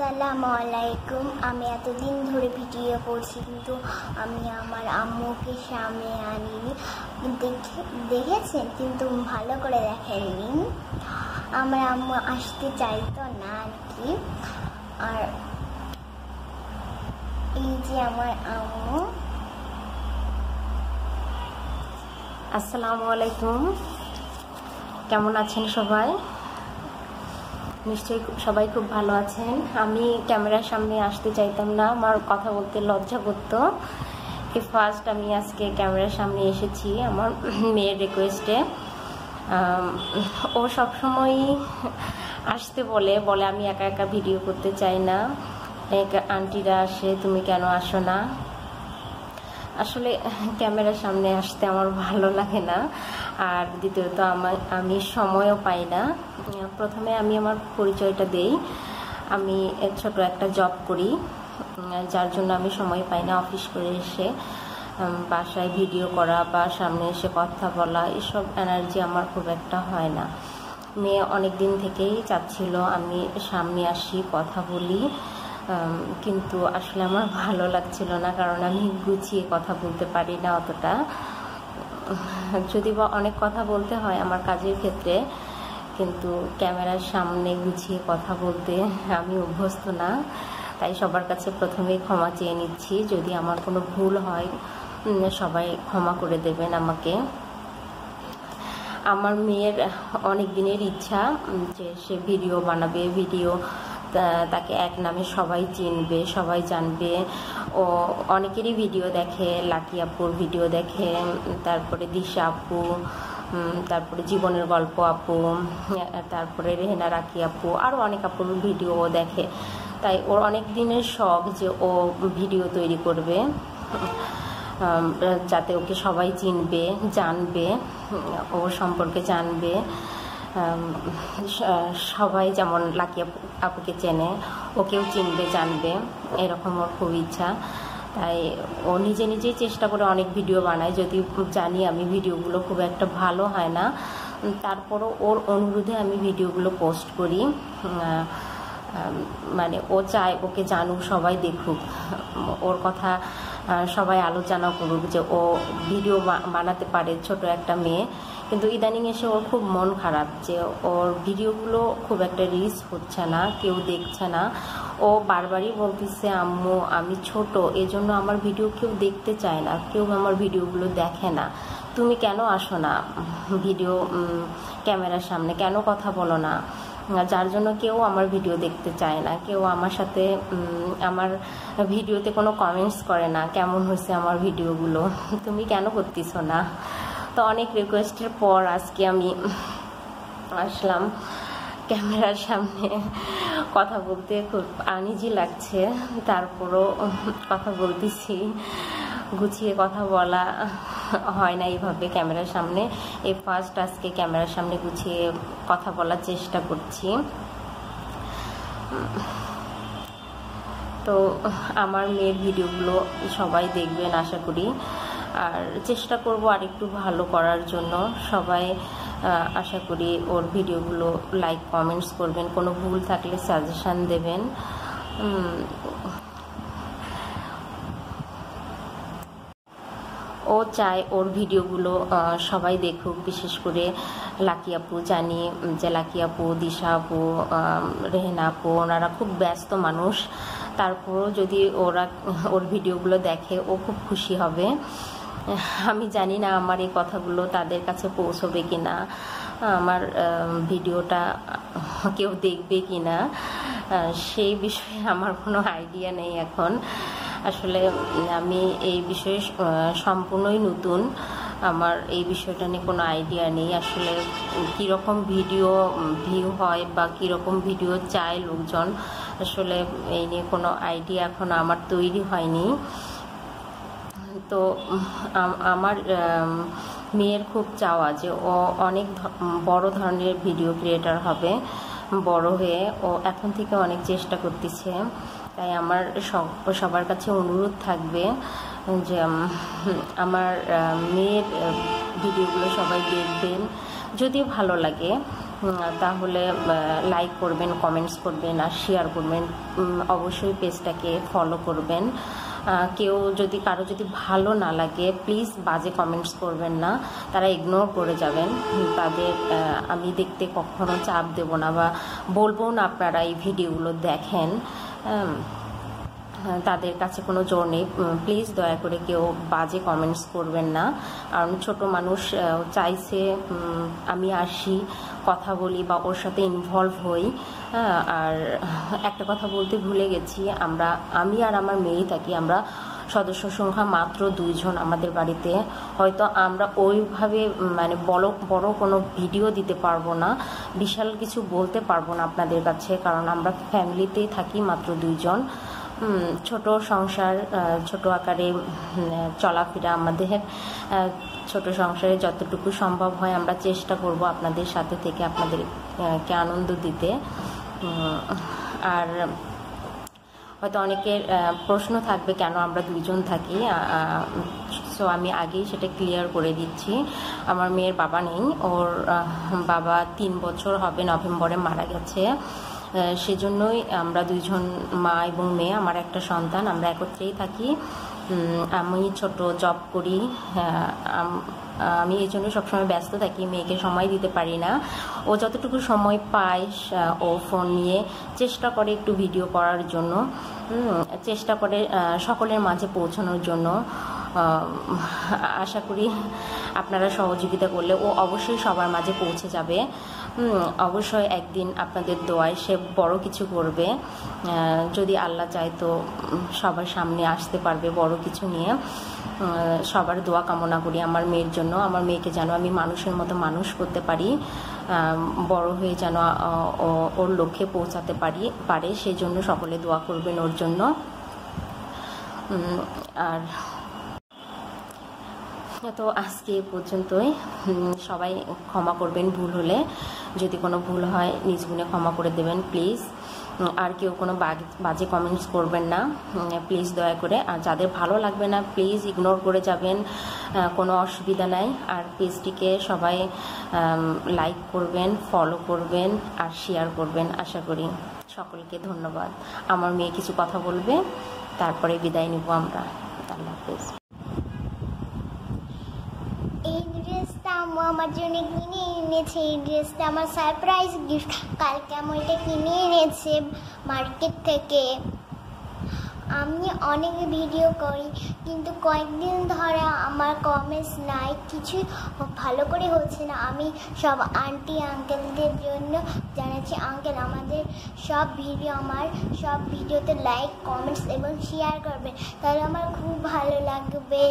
আসসালামু আলাইকুম। আমি এতদিন ধরে ভিডিও করছি, কিন্তু আমি আমার আম্মুকে সামনে আনিনি। দেখেছেন, কিন্তু ভালো করে দেখেননি। আমার আম্মু আসতে চাইতো না আর কি। আর এই যে আমার আম্মু। আসসালামু আলাইকুম, কেমন আছেন সবাই? নিশ্চয়ই সবাই খুব ভালো আছেন। আমি ক্যামেরার সামনে আসতে চাইতাম না, আমার কথা বলতে লজ্জা করতো। এই ফার্স্ট আমি আজকে ক্যামেরার সামনে এসেছি আমার মেয়ের রিকোয়েস্টে। ও সবসময়ই আসতে বলে আমি একা একা ভিডিও করতে চাই না, আন্টিরা আসে, তুমি কেন আসো না? আসলে ক্যামেরার সামনে আসতে আমার ভালো লাগে না, আর দ্বিতীয়ত আমি সময়ও পাই না। প্রথমে আমি আমার পরিচয়টা দেই। আমি ছোট একটা জব করি, যার জন্য আমি সময় পাই না। অফিস করে এসে বাসায় ভিডিও করা বা সামনে এসে কথা বলা, এসব এনার্জি আমার খুব একটা হয় না। মেয়ে অনেক দিন থেকেই চাচ্ছিল আমি সামনে আসি, কথা বলি, কিন্তু আসলে আমার ভালো লাগছিল না, কারণ আমি গুছিয়ে কথা বলতে পারি না অতটা। যদি বা অনেক কথা বলতে হয় আমার কাজের ক্ষেত্রে, কিন্তু ক্যামেরার সামনে গুছিয়ে কথা বলতে আমি অভ্যস্ত না। তাই সবার কাছে প্রথমেই ক্ষমা চেয়ে নিচ্ছি। যদি আমার কোনো ভুল হয় সবাই ক্ষমা করে দেবেন আমাকে। আমার মেয়ের অনেক দিনের ইচ্ছা যে সে ভিডিও বানাবে, তাকে এক নামে সবাই চিনবে, সবাই জানবে। ও অনেকেরই ভিডিও দেখে, লাকি আপুর ভিডিও দেখে, তারপরে দিশা আপু, তারপরে জীবনের গল্প আপু, তারপরে রেহেনা রাকি আপু, আরও অনেক আপুর ভিডিও ও দেখে। তাই ওর অনেক দিনের শখ যে ও ভিডিও তৈরি করবে, যাতে ওকে সবাই চিনবে, জানবে, ওর সম্পর্কে জানবে। সবাই যেমন লাকি আপুকে চেনে, ওকেও চিনবে, জানবে, এরকম ওর খুব ইচ্ছা। তাই ও নিজেই চেষ্টা করে অনেক ভিডিও বানায়। যদি জানি আমি ভিডিওগুলো খুব একটা ভালো হয় না, তারপরও ওর অনুরোধে আমি ভিডিওগুলো পোস্ট করি। মানে ও চায় ওকে জানুক, সবাই দেখুক, ওর কথা সবাই আলোচনা করুক যে ও ভিডিও বানাতে পারে, ছোট একটা মেয়ে। কিন্তু ইদানিং এসে ওর খুব মন খারাপ যে ওর ভিডিওগুলো খুব একটা রিচ হচ্ছে না, কেউ দেখছে না। ও বারবারই বলতেছে, আম্মু আমি ছোট, এজন্য আমার ভিডিও কেউ দেখতে চায় না, কেউ আমার ভিডিওগুলো দেখে না, তুমি কেন আসো না ভিডিও ক্যামেরার সামনে, কেন কথা বলো না? যার জন্য কেউ আমার ভিডিও দেখতে চায় না, কেউ আমার সাথে আমার ভিডিওতে কোনো কমেন্টস করে না, কেমন হয়েছে আমার ভিডিওগুলো, তুমি কেন করতেছো না? তো অনেক রিকোয়েস্টের পর আজকে আমি আসলাম ক্যামেরার সামনে। কথা বলতে খুব আনইজি লাগছে, তারপরও কথা বলতেছি। গুছিয়ে কথা বলা হয় না এইভাবে ক্যামেরার সামনে। এই ফার্স্ট আজকে ক্যামেরার সামনে গুছিয়ে কথা বলার চেষ্টা করছি। তো আমার মেয়ের ভিডিওগুলো সবাই দেখবেন আশা করি, আর চেষ্টা করব আরেকটু ভালো করার জন্য। সবাই আশা করি ওর ভিডিওগুলো লাইক কমেন্টস করবেন, কোনো ভুল থাকলে সাজেশান দেবেন। ও চায় ওর ভিডিওগুলো সবাই দেখুক, বিশেষ করে লাকি আপু। জানি যে লাকি আপু, দিশা আপু, রেহেনা আপু, ওনারা খুব ব্যস্ত মানুষ, তারপরও যদি ওর ভিডিওগুলো দেখে ও খুব খুশি হবে। আমি জানি না আমার এই কথাগুলো তাদের কাছে পৌঁছবে কিনা, আমার ভিডিওটা কেউ দেখবে কিনা, সেই বিষয়ে আমার কোনো আইডিয়া নেই এখন। আসলে আমি এই বিষয়ে সম্পূর্ণই নতুন, আমার এই বিষয়টা নিয়ে কোনো আইডিয়া নেই। আসলে কীরকম ভিডিও ভিউ হয় বা কীরকম ভিডিও চায় লোকজন, আসলে এই নিয়ে কোনো আইডিয়া এখন আমার তৈরি হয়নি। তো আমার মেয়ের খুব চাওয়া যে ও অনেক বড় ধরনের ভিডিও ক্রিয়েটর হবে, বড় হয়ে ও এখন থেকে অনেক চেষ্টা করতেছে। তাই আমার সবার কাছে অনুরোধ থাকবে যে আমার মেয়ের ভিডিওগুলো সবাই দেখবেন, যদি ভালো লাগে তাহলে লাইক করবেন, কমেন্টস করবেন আর শেয়ার করবেন। অবশ্যই পেজটাকে ফলো করবেন। কেউ যদি কারো যদি ভালো না লাগে প্লিজ বাজে কমেন্টস করবেন না, তারা ইগনোর করে যাবেন। তাদের আমি দেখতে কখনো চাপ দেব না বা বলবো না আপনারা এই ভিডিওগুলো দেখেন, তাদের কাছে কোনো জোর নেই। প্লিজ দয়া করে কেউ বাজে কমেন্টস করবেন না, কারণ ছোটো মানুষ চাইছে আমি আসি, কথা বলি বা ওর সাথে ইনভলভ হই। আর একটা কথা বলতে ভুলে গেছি, আমি আর আমার মেয়েই থাকি, আমরা সদস্য সংখ্যা মাত্র 2 জন আমাদের বাড়িতে। হয়তো আমরা ওইভাবে মানে বড় কোনো ভিডিও দিতে পারবো না, বিশাল কিছু বলতে পারবো না আপনাদের কাছে, কারণ আমরা ফ্যামিলিতেই থাকি মাত্র 2 জন। ছোট সংসার, ছোট আকারে চলাফেরা আমাদের। ছোট সংসারে যতটুকু সম্ভব হয় আমরা চেষ্টা করব আপনাদের সাথে থেকে আপনাদেরকে আনন্দ দিতে। আর হয়তো অনেকের প্রশ্ন থাকবে কেন আমরা 2 জন থাকি, সো আমি আগেই সেটা ক্লিয়ার করে দিচ্ছি। আমার মেয়ের বাবা নেই, ওর বাবা 3 বছর হবে নভেম্বরে মারা গেছে। সেজন্যই আমরা 2 জন, মা এবং মেয়ে, আমার একটা সন্তান, আমরা একত্রেই থাকি। আমি ছোট জব করি, আমি এই জন্য সবসময় ব্যস্ত থাকি, মেয়েকে সময় দিতে পারি না। ও যতটুকু সময় পায় ও ফোন নিয়ে চেষ্টা করে একটু ভিডিও করার জন্য, চেষ্টা করে সকলের মাঝে পৌঁছানোর জন্য। আশা করি আপনারা সহযোগিতা করলে ও অবশ্যই সবার মাঝে পৌঁছে যাবে। অবশ্যই একদিন আপনাদের দোয়ায় সে বড় কিছু করবে, যদি আল্লাহ চায় তো সবার সামনে আসতে পারবে বড় কিছু নিয়ে। সবার দোয়া কামনা করি আমার মেয়ের জন্য, আমার মেয়েকে যেন আমি মানুষের মতো মানুষ করতে পারি, বড় হয়ে যেন ওর লক্ষ্যে পৌঁছাতে পারে, সেই জন্য সকলে দোয়া করবেন ওর জন্য। আর তো আজকে পর্যন্তই। সবাই ক্ষমা করবেন ভুল হলে, যদি কোনো ভুল হয় নিজ গুণে ক্ষমা করে দেবেন প্লিজ। আর কেউ কোনো বাজে কমেন্টস করবেন না প্লিজ দয়া করে। আর যাদের ভালো লাগবে না প্লিজ ইগনোর করে যাবেন, কোনো অসুবিধা নাই। আর পেজটিকে সবাই লাইক করবেন, ফলো করবেন আর শেয়ার করবেন। আশা করি সকলকে ধন্যবাদ। আমার মেয়ে কিছু কথা বলবে, তারপরে বিদায় নিব আমরা। আল্লাহ হাফেজ। এই ড্রেসটা আম্মু আমার জন্য কিনে এনেছে, এই ড্রেসটা আমার সারপ্রাইজ গিফট। কালকে আমি এটা কিনে এনেছে মার্কেট থেকে। আমি অনেক ভিডিও করি কিন্তু কয়েকদিন ধরে আমার কমেন্টস নাই, কিছু ভালো করে হচ্ছে না। আমি সব আন্টি আঙ্কেলদের জন্য জানাচ্ছি, আঙ্কেল আমাদের সব ভিডিওতে লাইক, কমেন্টস এবং শেয়ার করবেন, তাহলে আমার খুব ভালো লাগবে।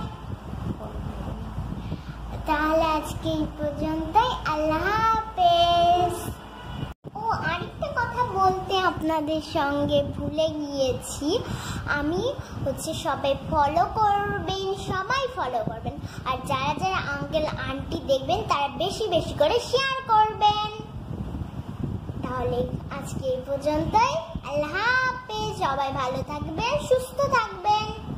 তাহলে আজকে এই পর্যন্তই, আল্লাহ হাফেজ। ও আরেকটা কথা বলতে আপনাদের সঙ্গে ভুলে গিয়েছি, আমি সবাই ফলো করবেন, আর যারা যারা আঙ্কেল আন্টি দেখবেন তারা বেশি বেশি করে শেয়ার করবেন। তাহলে আজকে এই পর্যন্তই, আল্লাহ হাফেজ। সবাই ভালো থাকবেন, সুস্থ থাকবেন।